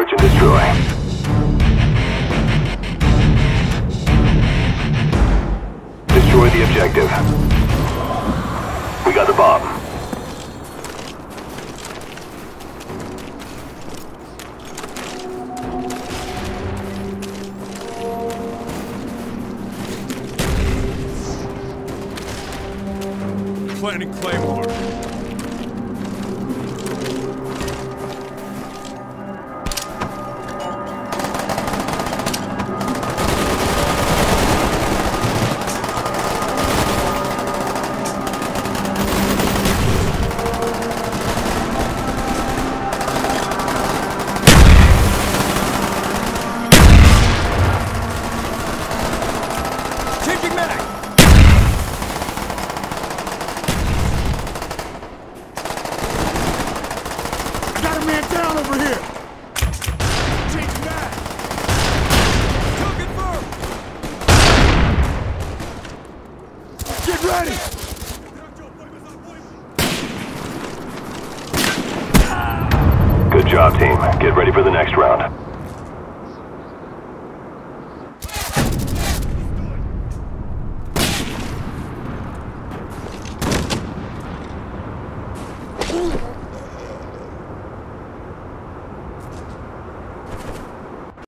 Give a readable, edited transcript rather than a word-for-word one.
Search and destroy. Destroy the objective. We got the bomb. Planting Claymore. Changing mag! Man down over here! Changing mag! Kill confirmed! Get ready! Good job, team. Get ready for the next round.